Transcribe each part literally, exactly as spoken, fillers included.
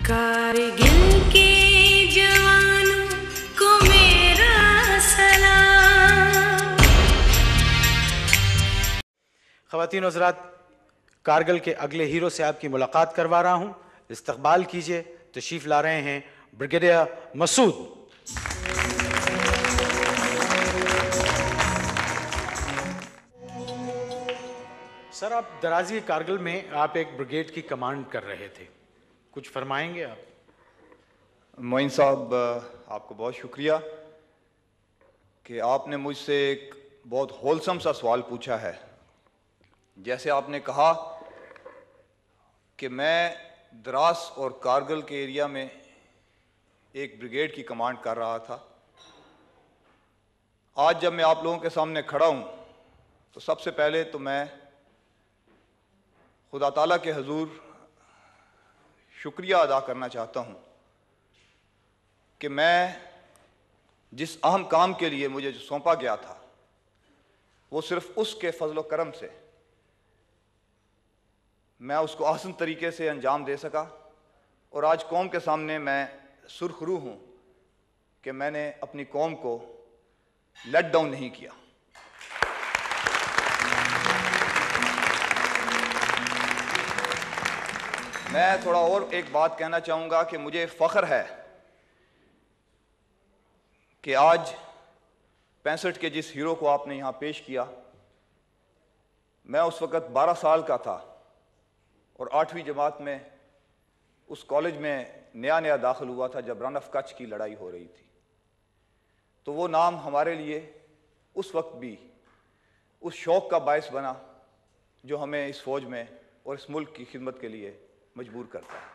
कारगिल के जवानों को मेरा सलाम। ख़वातीन और हज़रात, कारगिल के अगले हीरो से आपकी मुलाकात करवा रहा हूँ। इस्तकबाल कीजिए। तशरीफ़ ला रहे हैं ब्रिगेडियर मसूद। सर, आप दराजी कारगिल में आप एक ब्रिगेड की कमांड कर रहे थे, कुछ फरमाएंगे आप? मोइन साहब, आपको बहुत शुक्रिया कि आपने मुझसे एक बहुत होलसम सा सवाल पूछा है। जैसे आपने कहा कि मैं द्रास और कारगिल के एरिया में एक ब्रिगेड की कमांड कर रहा था। आज जब मैं आप लोगों के सामने खड़ा हूँ तो सबसे पहले तो मैं खुदा ताला के हुजूर शुक्रिया अदा करना चाहता हूँ कि मैं जिस अहम काम के लिए मुझे जो सौंपा गया था वो सिर्फ उसके फजल करम से मैं उसको आसान तरीके से अंजाम दे सका, और आज कौम के सामने मैं सुरखरू हूँ कि मैंने अपनी कौम को लेट डाउन नहीं किया। मैं थोड़ा और एक बात कहना चाहूँगा कि मुझे फ़ख्र है कि आज पैंसठ के जिस हीरो को आपने यहाँ पेश किया, मैं उस वक़्त बारह साल का था और आठवीं जमात में उस कॉलेज में नया नया दाखिल हुआ था जब रन ऑफ कच्छ की लड़ाई हो रही थी। तो वो नाम हमारे लिए उस वक्त भी उस शौक़ का बायस बना जो हमें इस फ़ौज में और इस मुल्क की खिदमत के लिए मजबूर करता है।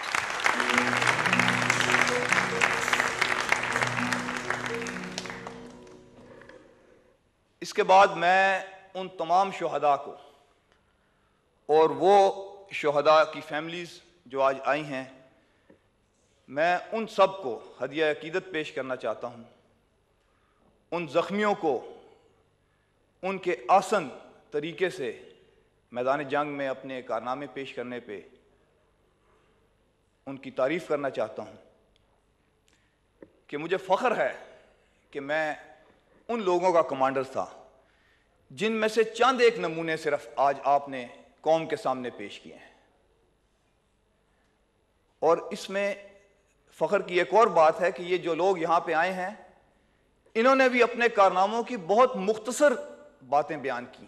इसके बाद मैं उन तमाम शुहदा को और वो शुहदा की फैमिलीज़ जो आज आई हैं, मैं उन सब को हदिया अकीदत पेश करना चाहता हूँ। उन ज़ख्मियों को उनके आसन तरीके से मैदान जंग में अपने कारनामे पेश करने पे उनकी तारीफ़ करना चाहता हूँ कि मुझे फ़ख्र है कि मैं उन लोगों का कमांडर था जिनमें से चंद एक नमूने सिर्फ आज आपने कौम के सामने पेश किए हैं। और इसमें फ़ख्र की एक और बात है कि ये जो लोग यहाँ पे आए हैं, इन्होंने भी अपने कारनामों की बहुत मुख्तसर बातें बयान की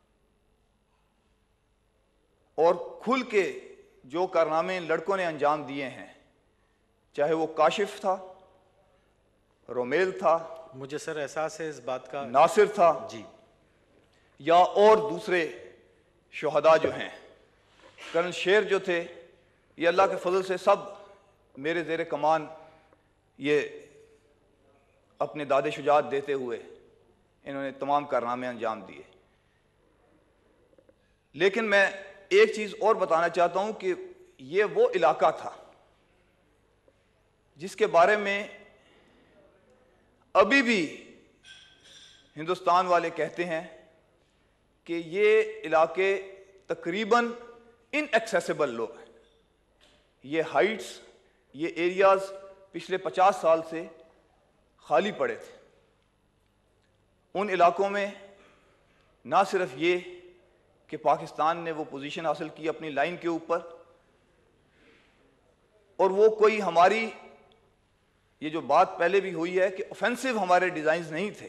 और खुल के जो कारनामे इन लड़कों ने अंजाम दिए हैं, चाहे वो काशिफ था, रोमेल था, मुझे सर एहसास है इस बात का, नासिर था जी, या और दूसरे शुहदा जो हैं, कर्नल शेर जो थे, ये अल्लाह के फजल से सब मेरे ज़ेरे कमान ये अपने दादे शुजात देते हुए इन्होंने तमाम कारनामे अंजाम दिए। लेकिन मैं एक चीज़ और बताना चाहता हूँ कि ये वो इलाका था जिसके बारे में अभी भी हिंदुस्तान वाले कहते हैं कि ये इलाके तकरीबन इनएक्सेसिबल लोग हैं। ये हाइट्स, ये एरियाज़ पिछले पचास साल से खाली पड़े थे। उन इलाकों में ना सिर्फ ये कि पाकिस्तान ने वो पोजीशन हासिल की अपनी लाइन के ऊपर, और वो कोई हमारी ये जो बात पहले भी हुई है कि ऑफेंसिव हमारे डिज़ाइंस नहीं थे,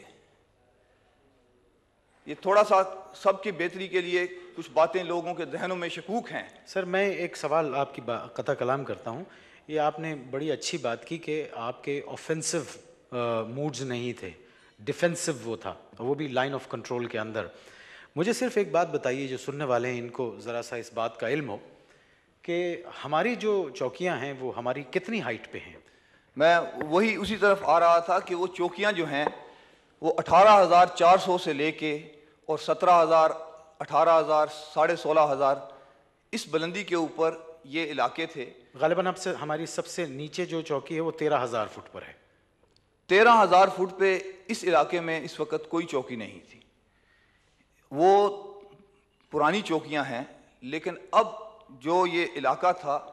ये थोड़ा सा सबकी बेहतरी के लिए कुछ बातें लोगों के जहनों में शकूक हैं। सर, मैं एक सवाल आपकी कता कलाम करता हूँ। ये आपने बड़ी अच्छी बात की कि आपके ऑफेंसिव मूड्स नहीं थे, डिफेंसिव वो था, वो भी लाइन ऑफ कंट्रोल के अंदर। मुझे सिर्फ एक बात बताइए, जो सुनने वाले हैं इनको ज़रा सा इस बात का इल्म हो कि हमारी जो चौकियाँ हैं वो हमारी कितनी हाइट पे हैं? मैं वही उसी तरफ आ रहा था कि वो चौकियाँ जो हैं वो अठारह हज़ार चार सौ से लेके और सत्रह हज़ार, अठारह हज़ार, साढ़े सोलह हज़ार इस बुलंदी के ऊपर ये इलाके थे। ग़ालिबन आपसे हमारी सबसे नीचे जो चौकी है वो तेरह हज़ार फुट पर है। तेरह हज़ार फुट पे इस इलाके में इस वक्त कोई चौकी नहीं थी। वो पुरानी चौकियां हैं, लेकिन अब जो ये इलाका था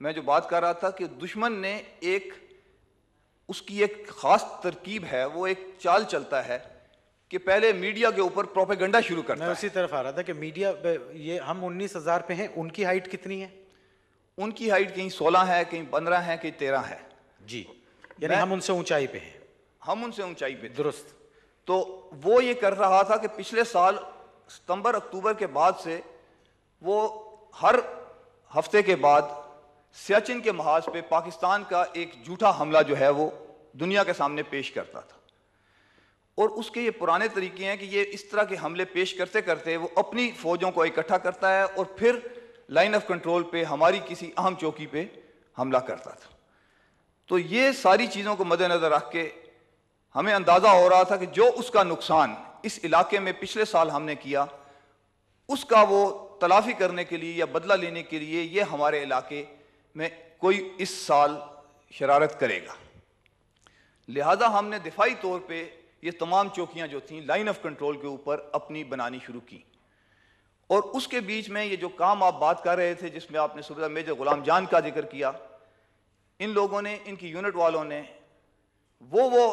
میں جو بات کر رہا تھا کہ دشمن نے ایک اس کی ایک خاص ترکیب ہے, وہ ایک چال چلتا ہے کہ پہلے میڈیا کے اوپر پروپیگنڈا شروع کرتا ہے. میں اسی طرف آ رہا تھا کہ میڈیا یہ ہم انیس ہزار پہ ہیں, ان کی ہائٹ کتنی ہے؟ ان کی ہائٹ کہیں سولہ ہے, کہیں پندرہ ہے, کہیں تیرہ ہے. جی, یعنی ہم ان سے اونچائی پہ ہیں. ہم ان سے اونچائی پہ. درست. تو وہ یہ کر رہا تھا کہ پچھلے سال ستمبر اکتوبر کے بعد سے وہ ہر ہفتے کے بعد سیاچن کے محاذ پہ پاکستان کا ایک جھوٹا حملہ جو ہے وہ دنیا کے سامنے پیش کرتا تھا. اور اس کے یہ پرانے طریقے ہیں کہ یہ اس طرح کے حملے پیش کرتے کرتے وہ اپنی فوجوں کو اکٹھا کرتا ہے اور پھر لائن آف کنٹرول پہ ہماری کسی اہم چوکی پہ حملہ کرتا تھا. تو یہ ساری چیزوں کو مد نظر رکھ کے ہمیں اندازہ ہو رہا تھا کہ جو اس کا نقصان اس علاقے میں پچھلے سال ہم نے کیا, اس کا وہ تلافی کرنے کے لیے یا بدلہ لینے کے لیے یہ ہمارے علاقے میں کوئی اس سال شرارت کرے گا. لہذا ہم نے دفاعی طور پہ یہ تمام چوکیاں جو تھیں لائن آف کنٹرول کے اوپر اپنی بنانی شروع کی. اور اس کے بیچ میں یہ جو کام آپ بات کر رہے تھے جس میں آپ نے صوبیدار میجر غلام جان کا ذکر کیا, ان لوگوں نے, ان کی یونٹ والوں نے وہ وہ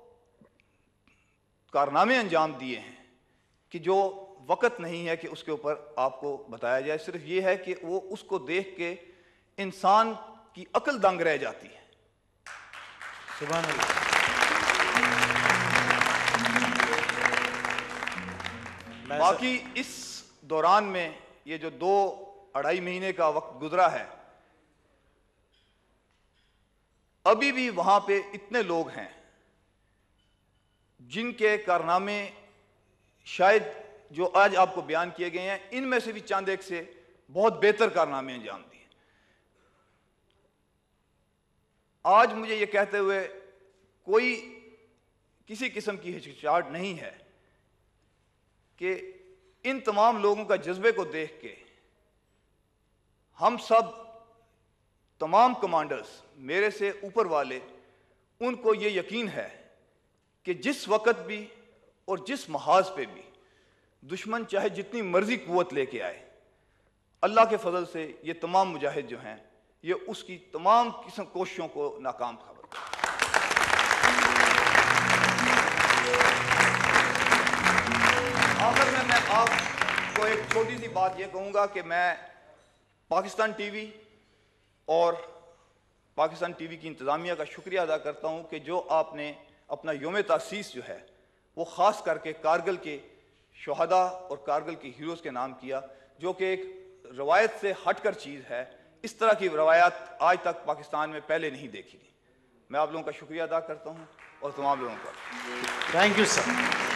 کارنامے انجام دیے ہیں کہ جو وقت نہیں ہے کہ اس کے اوپر آپ کو بتایا جائے. صرف یہ ہے کہ وہ اس کو دیکھ کے انسان کی عقل دنگ رہ جاتی ہے. سبحان اللہ. باقی اس دوران میں یہ جو دو اڑائی مہینے کا وقت گزرا ہے, ابھی بھی وہاں پہ اتنے لوگ ہیں جن کے کارنامے شاید جو آج آپ کو بیان کیے گئے ہیں ان میں سے بھی چند ایک سے بہت بہتر کارنامے انجام دیے. آج مجھے یہ کہتے ہوئے کوئی کسی قسم کی ہچکچاہٹ نہیں ہے کہ ان تمام لوگوں کا جذبے کو دیکھ کے ہم سب تمام کمانڈرز, میرے سے اوپر والے, ان کو یہ یقین ہے کہ جس وقت بھی اور جس محاذ پہ بھی دشمن چاہے جتنی مرضی قوت لے کے آئے, اللہ کے فضل سے یہ تمام مجاہد جو ہیں یہ اس کی تمام قسم کوششوں کو ناکام خبر. آخر میں میں آپ کو ایک چھوٹی سی بات یہ کہوں گا کہ میں پاکستان ٹی وی اور پاکستان ٹی وی کی انتظامیہ کا شکریہ ادا کرتا ہوں کہ جو آپ نے اپنا یوم تاسیس جو ہے وہ خاص کر کے کارگل کے شہداء اور کارگل کے ہیروز کے نام کیا, جو کہ ایک روایت سے ہٹ کر چیز ہے. اس طرح کی روایات آج تک پاکستان میں پہلے نہیں دیکھی گئی. میں آپ لوگوں کا شکریہ ادا کرتا ہوں اور تمام لوگوں کا. Thank you sir.